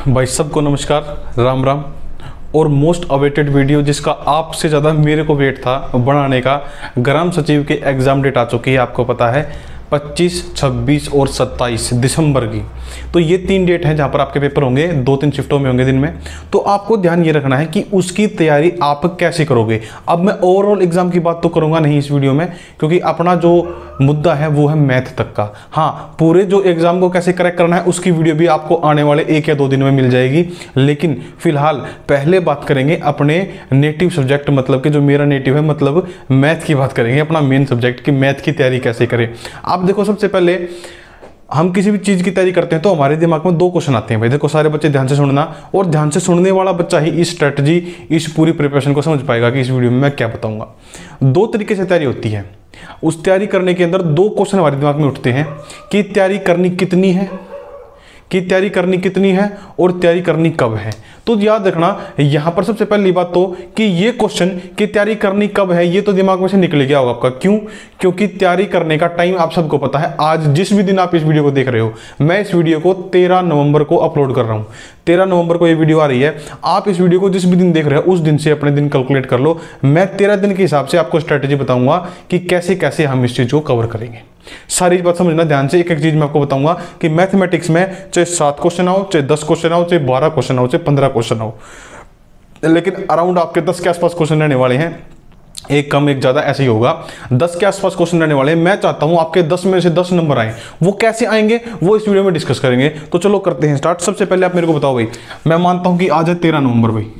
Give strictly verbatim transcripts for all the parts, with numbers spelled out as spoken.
भाई सबको नमस्कार, राम राम। और मोस्ट अवेटेड वीडियो जिसका आपसे ज़्यादा मेरे को वेट था बनाने का, ग्राम सचिव के एग्ज़ाम डेट आ चुकी है, आपको पता है पच्चीस, छब्बीस और सत्ताईस दिसंबर की। तो ये तीन डेट हैं जहाँ पर आपके पेपर होंगे, दो तीन शिफ्टों में होंगे दिन में। तो आपको ध्यान ये रखना है कि उसकी तैयारी आप कैसे करोगे। अब मैं ओवरऑल एग्जाम की बात तो करूँगा नहीं इस वीडियो में, क्योंकि अपना जो मुद्दा है वो है मैथ तक का। हाँ, पूरे जो एग्जाम को कैसे क्रैक करना है उसकी वीडियो भी आपको आने वाले एक या दो दिन में मिल जाएगी। लेकिन फिलहाल पहले बात करेंगे अपने नेटिव सब्जेक्ट, मतलब कि जो मेरा नेटिव है, मतलब मैथ की बात करेंगे, अपना मेन सब्जेक्ट की मैथ की तैयारी कैसे करें। आप देखो, सबसे पहले हम किसी भी चीज़ की तैयारी करते हैं तो हमारे दिमाग में दो क्वेश्चन आते हैं। भाई देखो, सारे बच्चे ध्यान से सुनना, और ध्यान से सुनने वाला बच्चा ही इस स्ट्रेटजी, इस पूरी प्रिपरेशन को समझ पाएगा कि इस वीडियो में मैं क्या बताऊंगा। दो तरीके से तैयारी होती है। उस तैयारी करने के अंदर दो क्वेश्चन हमारे दिमाग में उठते हैं कि तैयारी करनी कितनी है, कि तैयारी करनी कितनी है और तैयारी करनी कब है। तो याद रखना, यहाँ पर सबसे पहली बात तो कि ये क्वेश्चन कि तैयारी करनी कब है, ये तो दिमाग में से निकल गया होगा आपका। क्यों? क्योंकि तैयारी करने का टाइम आप सबको पता है। आज जिस भी दिन आप इस वीडियो को देख रहे हो, मैं इस वीडियो को तेरह नवंबर को अपलोड कर रहा हूँ। तेरह नवंबर को ये वीडियो आ रही है। आप इस वीडियो को जिस भी दिन देख रहे हो उस दिन से अपने दिन कैलकुलेट कर लो। मैं तेरह दिन के हिसाब से आपको स्ट्रेटेजी बताऊंगा कि कैसे कैसे हम इस चीज़ को कवर करेंगे। सारी बात समझना ध्यान से। एक एक चीज मैं आपको बताऊंगा कि मैथमेटिक्स में चाहे सात क्वेश्चन आओ, चाहे दस क्वेश्चन आओ, चाहे बारह क्वेश्चन आओ, चाहे पंद्रह क्वेश्चन आओ, लेकिन अराउंड आपके दस के आसपास क्वेश्चन रहने वाले हैं। एक कम एक ज़्यादा ऐसे ही होगा। दस के आसपास क्वेश्चन रहने वाले हैं। मैं चाहता हूं आपके दस में से दस नंबर आए। वो कैसे आएंगे वो इस वीडियो में डिस्कस करेंगे। तो चलो करते हैं स्टार्ट। सबसे पहले आप मेरे को बताओ भाई, मैं मानता हूं कि आज है तेरह नवंबर। भाई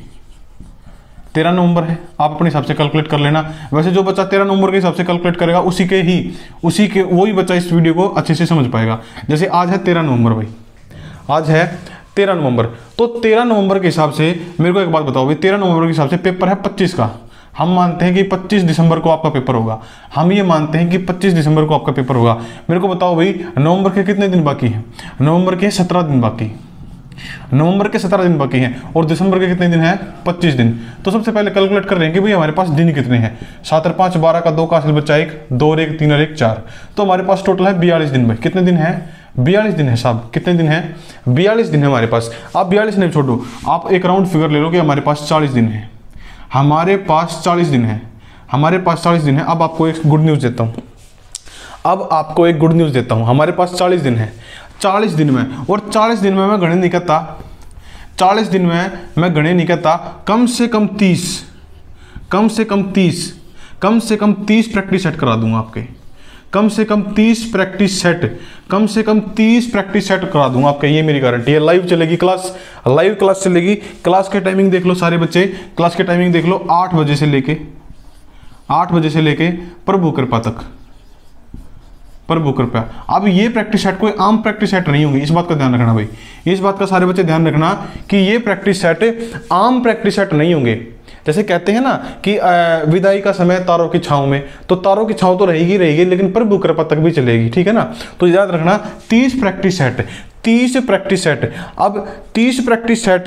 तेरह नवंबर है, आप अपने हिसाब से कैलकुलेट कर लेना। वैसे जो बच्चा तेरह नवंबर के हिसाब से कैलकुलेट करेगा उसी के ही उसी के वही बच्चा इस वीडियो को अच्छे से समझ पाएगा। जैसे आज है तेरह नवंबर, भाई आज है तेरह नवंबर। तो तेरह नवंबर के हिसाब से मेरे को एक बात बताओ भाई, तेरह नवंबर के हिसाब से पेपर है पच्चीस का। हम मानते हैं कि पच्चीस दिसंबर को आपका पेपर होगा। हम ये मानते हैं कि पच्चीस दिसंबर को आपका पेपर होगा। मेरे को बताओ भाई, नवंबर के कितने दिन बाकी हैं? नवंबर के सत्रह दिन बाकी नवंबर के सत्रह दिन बाकी हैं। और दिसंबर के कितने दिन हैं? पच्चीस दिन। तो सबसे पहले कैलकुलेट कर रहे हैं कि भाई हमारे पास दिन कितने हैं। सात और पाँच बारह का, दो का हासिल बच्चा एक, दो और एक तीन और एक चार। तो हमारे पास टोटल है बयालीस दिन। भाई कितने दिन है? बयालीस दिन है साहब। कितने दिन है? बयालीस दिन है हमारे पास। आप बयालीस नहीं छोड़ो, आप एक राउंड फिगर ले लो कि हमारे पास चालीस दिन है। हमारे पास चालीस दिन है हमारे पास चालीस दिन है। अब आपको एक गुड न्यूज़ देता हूँ अब आपको एक गुड न्यूज़ देता हूँ हमारे पास चालीस दिन है। चालीस दिन में, और चालीस दिन में मैं गणे नहीं करता चालीस दिन में मैं गणे नहीं करता कम से कम तीस कम से कम तीस कम से कम तीस प्रैक्टिस सेट करा दूंगा आपके। कम से कम तीस प्रैक्टिस सेट कम से कम तीस प्रैक्टिस सेट करा दूंगा आपके। ये मेरी गारंटी है। लाइव चलेगी क्लास, लाइव क्लास चलेगी। क्लास के टाइमिंग देख लो सारे बच्चे, क्लास के टाइमिंग देख लो, आठ बजे से लेके आठ बजे से लेके प्रभु कृपा तक प्रभु कृपया। अब ये प्रैक्टिस सेट कोई आम प्रैक्टिस सेट नहीं होंगी, इस बात का ध्यान रखना भाई। इस बात का सारे बच्चे ध्यान रखना कि ये प्रैक्टिस सेट आम प्रैक्टिस सेट नहीं होंगे। जैसे कहते हैं ना कि विदाई का समय तारों की छांव में, तो तारों की छांव तो रहेगी रहेगी लेकिन प्रभु कृपा तक भी चलेगी, ठीक है ना। तो याद रखना तीस प्रैक्टिस सेट तीस प्रैक्टिस सेट अब तीस प्रैक्टिस सेट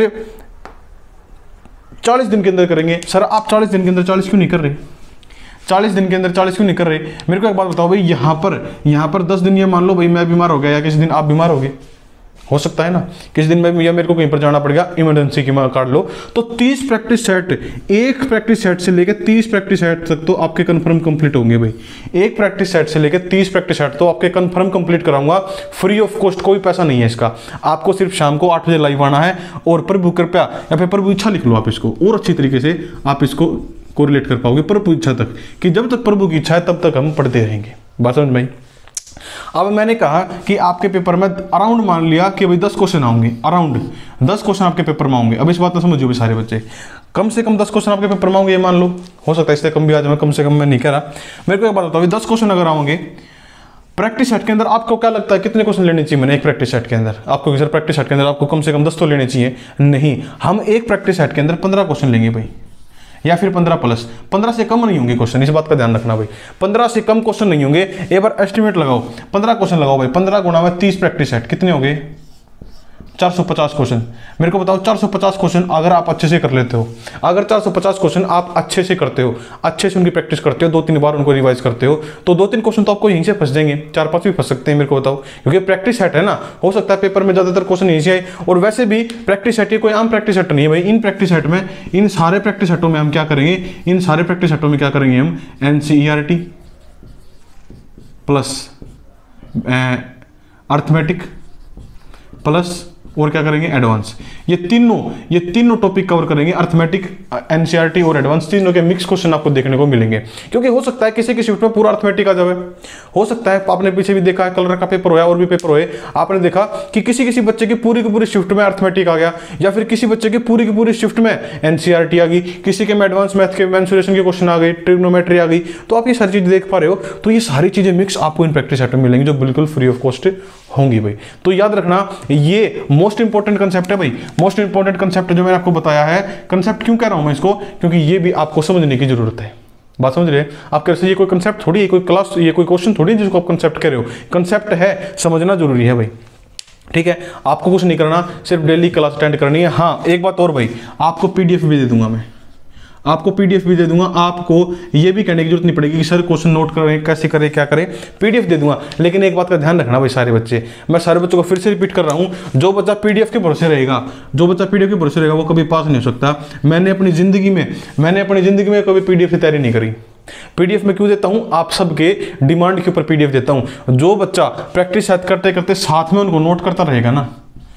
चालीस दिन के अंदर करेंगे। सर आप चालीस दिन के अंदर चालीस क्यों नहीं कर रहे? चालीस दिन के अंदर चालीस क्यों नहीं कर रहे? मेरे को एक बात बताओ भाई, यहाँ पर यहाँ पर दस दिन ये मान लो भाई मैं बीमार हो गया, या किसी दिन आप बीमार हो गए, हो सकता है ना किसी दिन में या मेरे को कहीं पर जाना पड़ेगा, इमरजेंसी की कार्ड लो, तो तीस प्रैक्टिस सेट, एक प्रैक्टिस सेट से लेकर तीस प्रैक्टिस सेट तक तो आपके कंफर्म कंप्लीट होंगे भाई। एक प्रैक्टिस सेट से लेकर तीस प्रैक्टिस सेट तो आपके कंफर्म कंप्लीट कराऊंगा, फ्री ऑफ कॉस्ट, कोई पैसा नहीं है इसका। आपको सिर्फ शाम को आठ बजे लाइव आना है, और प्रभु कृपया या फिर प्रभु इच्छा लिख लो आप इसको, और अच्छी तरीके से आप इसको कोरिलेट कर पाओगे प्रभु इच्छा तक, कि जब तक प्रभु की इच्छा है तब तक हम पढ़ते रहेंगे। बात समझ में? अब मैंने कहा कि आपके पेपर में अराउंड मान लिया कि भाई दस क्वेश्चन आएंगे, अराउंड दस क्वेश्चन आपके पेपर में आएंगे। अब इस बात को समझिए भी सारे बच्चे, कम से कम दस क्वेश्चन आपके पेपर में आएंगे, ये मान लो। हो सकता है इससे कम भी आ जाए, कम से कम मैं नहीं कह रहा। मेरे को एक बात बताओ, दस क्वेश्चन अगर आएंगे प्रैक्टिस सेट के अंदर, आपको क्या लगता है कितने क्वेश्चन लेने चाहिए मैंने एक प्रैक्टिस सेट के अंदर? आपको सर प्रैक्टिस सेट के अंदर आपको कम से कम दस तो लेने चाहिए। नहीं, हम एक प्रैक्टिस सेट के अंदर पंद्रह क्वेश्चन लेंगे भाई, या फिर पंद्रह प्लस। पंद्रह से कम नहीं होंगे क्वेश्चन, इस बात का ध्यान रखना भाई। पंद्रह से कम क्वेश्चन नहीं होंगे। एक बार एस्टिमेट लगाओ, पंद्रह क्वेश्चन लगाओ भाई। पंद्रह गुणा में तीस प्रैक्टिस सेट कितने हो गए? चार सौ पचास क्वेश्चन। मेरे को बताओ चार सौ पचास क्वेश्चन अगर आप अच्छे से कर लेते हो, अगर चार सौ पचास क्वेश्चन आप अच्छे से करते हो, अच्छे से उनकी प्रैक्टिस करते हो, दो तीन बार उनको रिवाइज करते हो, तो दो तीन क्वेश्चन तो आपको यहीं से फंस जाएंगे, चार पांच भी फंस सकते हैं। मेरे को बताओ, क्योंकि प्रैक्टिस सेट है ना, हो सकता है पेपर में ज्यादातर क्वेश्चन यहीं से आए। और वैसे भी प्रैक्टिस सेट ये कोई आम प्रैक्टिस सेट नहीं है भाई। इन प्रैक्टिस सेट में, इन सारे प्रैक्टिस सेटों में हम क्या करेंगे, इन सारे प्रैक्टिस सेटों में क्या करेंगे हम, एनसीईआरटी प्लस अर्थमेटिक प्लस और क्या करेंगे, एडवांस। ये तीनों ये तीनों टॉपिक कवर करेंगे, अर्थमेटिक, एनसीईआरटी और एडवांस, तीनों के मिक्स क्वेश्चन आपको देखने को मिलेंगे। क्योंकि हो सकता है किसी की शिफ्ट में पूरा अर्थमेटिक आ जाए, हो सकता है आपने पीछे भी देखा है, कलर का पेपर हुआ और भी पेपर हुए, आपने देखा कि किसी किसी बच्चे की पूरी की पूरी शिफ्ट में अर्थमेटिक आ गया, या फिर किसी बच्चे की पूरी की पूरी शिफ्ट में एनसीईआरटी आ गई, किसी के में एडवांस मैथ के मेंसुरेशन के क्वेश्चन आ गए, ट्रिग्नोमेट्री आ गई। तो आप ये सारी चीज देख पा रहे हो, तो ये सारी चीजें मिक्स आपको इन प्रैक्टिस सेट में मिलेंगी, जो बिल्कुल फ्री ऑफ कॉस्ट होंगी भाई। तो याद रखना, ये मोस्ट इंपॉर्टेंट कंसेप्ट है भाई, मोस्ट इंपॉर्टेंट कंसेप्ट जो मैंने आपको बताया है। कंसेप्ट क्यों कह रहा हूं मैं इसको, क्योंकि ये भी आपको समझने की जरूरत है। बात समझ रहे हैं आप कैसे, ये कोई कंसेप्ट थोड़ी है, कोई क्लास, ये कोई क्वेश्चन थोड़ी है जिसको आप कंसेप्ट कह रहे हो, कंसेप्ट है, समझना जरूरी है भाई। ठीक है, आपको कुछ नहीं करना, सिर्फ डेली क्लास अटेंड करनी है। हाँ, एक बात और भाई, आपको पीडीएफ भी दे दूंगा मैं, आपको पीडीएफ भी दे दूंगा। आपको ये भी कहने की जरूरत नहीं पड़ेगी कि सर क्वेश्चन नोट करें, कैसे करें, क्या करें, पीडीएफ दे दूंगा। लेकिन एक बात का ध्यान रखना भाई सारे बच्चे, मैं सारे बच्चों को फिर से रिपीट कर रहा हूं, जो बच्चा पीडीएफ के भरोसे रहेगा, जो बच्चा पीडीएफ के भरोसे रहेगा वो कभी पास नहीं हो सकता। मैंने अपनी जिंदगी में मैंने अपनी जिंदगी में कभी पीडीएफ की तैयारी नहीं करी। पीडीएफ में क्यों देता हूं, आप सबके डिमांड के ऊपर पीडीएफ देता हूं। जो बच्चा प्रैक्टिस करते करते साथ में उनको नोट करता रहेगा ना,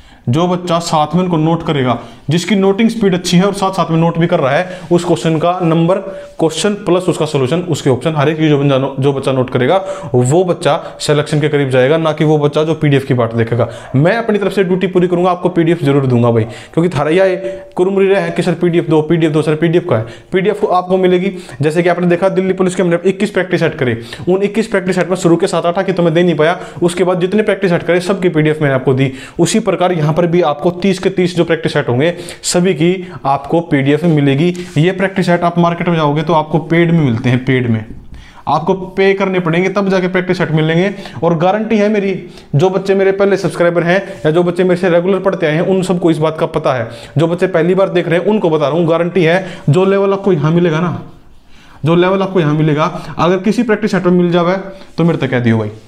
जो बच्चा साथ में उनको नोट करेगा, जिसकी नोटिंग स्पीड अच्छी है और साथ साथ में नोट भी कर रहा है, उस क्वेश्चन का नंबर, क्वेश्चन प्लस उसका सोल्यूशन, उसके ऑप्शन, हर एक चीज जो, जो बच्चा नोट करेगा वो बच्चा सिलेक्शन के करीब जाएगा, ना कि वो बच्चा जो पीडीएफ की बात देखेगा। मैं अपनी तरफ से ड्यूटी पूरी करूंगा, आपको पीडीएफ जरूर दूंगा भाई, क्योंकि थारा यह कुरुमुरी रहा है कि सर पीडीएफ दो, पीडीएफ दो, सर पीडीएफ का है, पीडीएफ आपको मिलेगी। जैसे कि आपने देखा दिल्ली पुलिस के हमने इक्कीस प्रैक्टिस सेट करे, उन इक्कीस प्रैक्टिस सेट में शुरू के साथ आठ की तो मैं दे नहीं पाया, उसके बाद जितने प्रैक्टिस सेट करे सबकी पीडीएफ मैंने आपको दी। उसी प्रकार यहाँ पर भी आपको तीस के तीस जो प्रैक्टिस सेट होंगे सभी की आपको पीडीएफ मिलेगी। ये प्रैक्टिस सेट आप मार्केट में जाओगे तो आपको पेड में मिलते हैं, पेड में आपको पे करने पड़ेंगे तब जाके प्रैक्टिस सेट मिलेंगे। और गारंटी है मेरी, जो बच्चे मेरे पहले सब्सक्राइबर हैं या जो बच्चे मेरे से रेगुलर पढ़ते आए हैं उन सबको इस बात का पता है। जो बच्चे पहली बार देख रहे हैं उनको बता रहा हूं, गारंटी है जो लेवल आपको यहां मिलेगा ना, जो लेवल आपको यहां मिलेगा, अगर किसी प्रैक्टिस सेट में मिल जाए तो मेरे तक कह दियो भाई,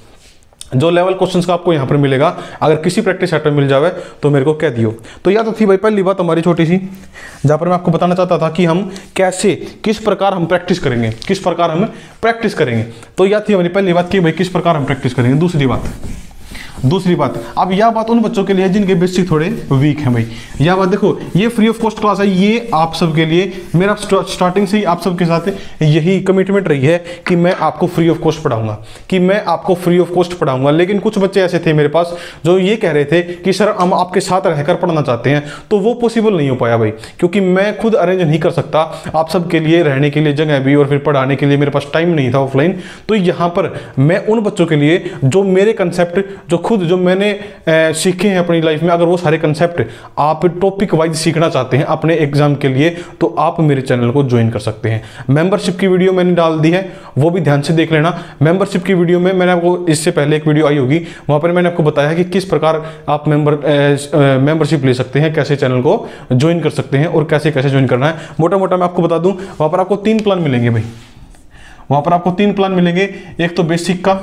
जो लेवल क्वेश्चंस का आपको यहां पर मिलेगा अगर किसी प्रैक्टिस सेट में मिल जावे तो मेरे को कह दियो। तो यह तो थी भाई पहली बात हमारी छोटी सी, जहां पर मैं आपको बताना चाहता था कि हम कैसे, किस प्रकार हम प्रैक्टिस करेंगे, किस प्रकार हम प्रैक्टिस करेंगे। तो यह थी हमारी पहली बात कि भाई किस प्रकार हम प्रैक्टिस करेंगे। दूसरी बात दूसरी बात अब यह बात उन बच्चों के लिए जिनके बेसिक थोड़े वीक हैं भाई। यह बात देखो, ये फ्री ऑफ कॉस्ट क्लास है, ये आप सबके लिए, मेरा स्टार्टिंग से ही आप सबके साथ यही कमिटमेंट रही है कि मैं आपको फ्री ऑफ कॉस्ट पढ़ाऊंगा, कि मैं आपको फ्री ऑफ कॉस्ट पढ़ाऊंगा। लेकिन कुछ बच्चे ऐसे थे मेरे पास जो ये कह रहे थे कि सर हम आपके साथ रहकर पढ़ना चाहते हैं, तो वो पॉसिबल नहीं हो पाया भाई, क्योंकि मैं खुद अरेंज नहीं कर सकता आप सबके लिए रहने के लिए जगह भी और फिर पढ़ाने के लिए मेरे पास टाइम नहीं था ऑफलाइन। तो यहाँ पर मैं उन बच्चों के लिए जो मेरे कंसेप्ट जो खुद जो मैंने ए, सीखे हैं अपनी लाइफ में, अगर वो सारे कंसेप्ट आप टॉपिक वाइज सीखना चाहते हैं अपने एग्जाम के लिए, तो आप मेरे चैनल को ज्वाइन कर सकते हैं। मेंबरशिप की वीडियो मैंने डाल दी है, वो भी ध्यान से देख लेना। मेंबरशिप की वीडियो में मैंने आपको इससे पहले एक वीडियो आई होगी, वहां पर मैंने आपको बताया कि किस प्रकार आप मेंबर मेंबरशिप ले सकते हैं, कैसे चैनल को ज्वाइन कर सकते हैं और कैसे कैसे ज्वाइन करना है। मोटा मोटा मैं आपको बता दूं, वहां पर आपको तीन प्लान मिलेंगे भाई, वहां पर आपको तीन प्लान मिलेंगे, एक तो बेसिक का,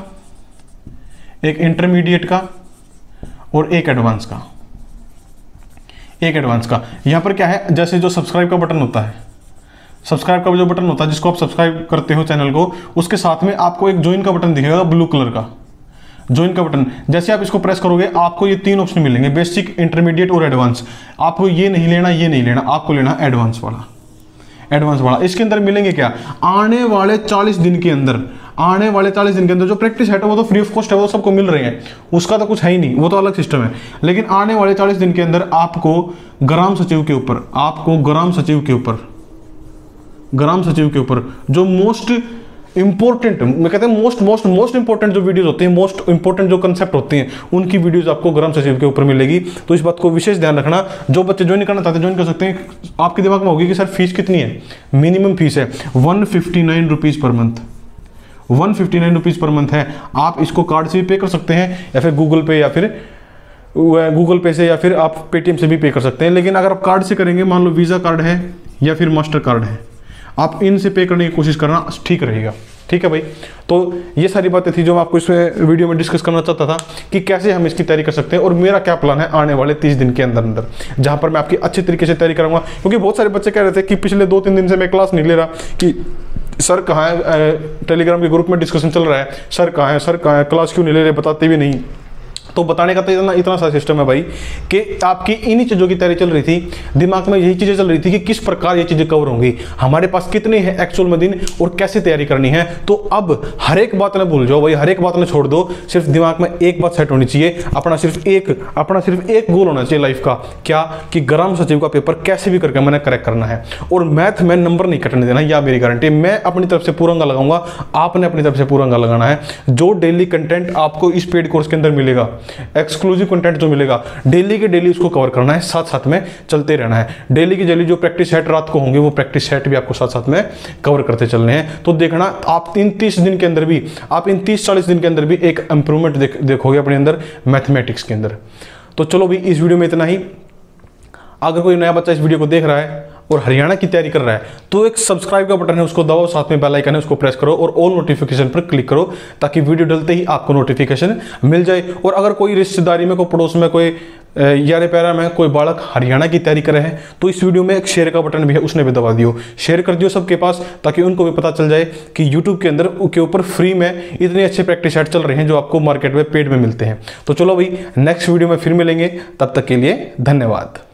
एक इंटरमीडिएट का और एक एडवांस का, एक एडवांस का। यहां पर क्या है, जैसे जो सब्सक्राइब का बटन होता है, सब्सक्राइब का जो बटन होता है जिसको आप सब्सक्राइब करते हो चैनल को, उसके साथ में आपको एक ज्वाइन का बटन दिखेगा ब्लू कलर का, ज्वाइन का बटन। जैसे आप इसको प्रेस करोगे आपको ये तीन ऑप्शन मिलेंगे, बेसिक, इंटरमीडिएट और एडवांस। आपको ये नहीं लेना, ये नहीं लेना, आपको लेना एडवांस वाला, एडवांस वाला। इसके अंदर मिलेंगे क्या, आने वाले चालीस दिन के अंदर, आने वाले चालीस दिन के अंदर जो प्रैक्टिस है वो तो फ्री ऑफ कॉस्ट है, वो सबको मिल रहे हैं, उसका तो कुछ है ही नहीं, वो तो अलग सिस्टम है। लेकिन आने वाले चालीस दिन के अंदर आपको ग्राम सचिव के ऊपर, आपको ग्राम सचिव के ऊपर, ग्राम सचिव के ऊपर जो मोस्ट इंपॉर्टेंट, मैं कहते हैं मोस्ट मोस्ट मोस्ट इंपॉर्टेंट जो वीडियोस होते हैं, मोस्ट इंपॉर्टेंट जो कंसेप्ट होते हैं, उनकी वीडियोस आपको ग्राम सचिव के ऊपर मिलेगी। तो इस बात को विशेष ध्यान रखना। जो बच्चे ज्वाइन करना चाहते हैं ज्वाइन कर सकते हैं। आपके दिमाग में होगी कि सर फीस कितनी है, मिनिमम फीस है one fifty nine rupees per month, one fifty nine rupees per month है। आप इसको कार्ड से भी पे कर सकते हैं या फिर गूगल पे या फिर गूगल पे से या फिर आप पेटीएम से भी पे कर सकते हैं। लेकिन अगर आप कार्ड से करेंगे, मान लो वीज़ा कार्ड है या फिर मास्टर कार्ड है, आप इनसे पे करने की कोशिश करना ठीक रहेगा। ठीक है भाई, तो ये सारी बातें थी जो मैं आपको इस वीडियो में डिस्कस करना चाहता था कि कैसे हम इसकी तैयारी कर सकते हैं और मेरा क्या प्लान है आने वाले तीस दिन के अंदर अंदर, जहां पर मैं आपकी अच्छे तरीके से तैयारी करूंगा। क्योंकि बहुत सारे बच्चे कह रहे थे कि पिछले दो तीन दिन से मैं क्लास नहीं ले रहा, कि सर कहाँ है, टेलीग्राम के ग्रुप में डिस्कशन चल रहा है, सर कहाँ है, सर कहाँ है, क्लास क्यों नहीं ले रहे, बताते भी नहीं। तो बताने का तो इतना इतना सा सिस्टम है भाई कि आपकी इन्हीं चीज़ों की तैयारी चल रही थी, दिमाग में यही चीज़ें चल रही थी कि किस प्रकार ये चीज़ें कवर होंगी, हमारे पास कितने हैं एक्चुअल में दिन और कैसे तैयारी करनी है। तो अब हर एक बात ना भूल जाओ भाई, हर एक बात ना छोड़ दो, सिर्फ दिमाग में एक बात सेट होनी चाहिए, अपना सिर्फ एक अपना सिर्फ एक गोल होना चाहिए लाइफ का, क्या कि ग्राम सचिव का पेपर कैसे भी करके मैंने करेक्ट करना है और मैथ में नंबर नहीं कटने देना, या मेरी गारंटी। मैं अपनी तरफ से पूरा अंगा लगाऊंगा, आपने अपनी तरफ से पूरा अंगा लगाना है। जो डेली कंटेंट आपको इस पेड कोर्स के अंदर मिलेगा, एक्सक्लूसिव कंटेंट जो मिलेगा, डेली के डेली उसको कवर करना है, साथ साथ में चलते रहना है। डेली की डेली जो प्रैक्टिस सेट रात को होंगे वो प्रैक्टिस सेट भी आपको साथ साथ में कवर करते चलने हैं। तो देखना आप इन तीस दिन के अंदर भी, आप इन तीस चालीस दिन के अंदर भी एक इंप्रूवमेंट देख, देखोगे अपने अंदर मैथमेटिक्स के अंदर। तो चलो भी इस वीडियो में इतना ही। अगर कोई नया बच्चा इस वीडियो को देख रहा है और हरियाणा की तैयारी कर रहा है तो एक सब्सक्राइब का बटन है, उसको दबाओ, साथ में बेल आइकन है उसको प्रेस करो और ऑल नोटिफिकेशन पर क्लिक करो ताकि वीडियो डलते ही आपको नोटिफिकेशन मिल जाए। और अगर कोई रिश्तेदारी में, कोई पड़ोस में, कोई यारे प्यारा में कोई बालक हरियाणा की तैयारी कर रहे हैं तो इस वीडियो में एक शेयर का बटन भी है, उसने भी दबा दियो, शेयर कर दियो सबके पास ताकि उनको भी पता चल जाए कि यूट्यूब के अंदर के ऊपर फ्री में इतने अच्छे प्रैक्टिस सेट चल रहे हैं जो आपको मार्केट में पेड में मिलते हैं। तो चलो भाई नेक्स्ट वीडियो में फिर मिलेंगे, तब तक के लिए धन्यवाद।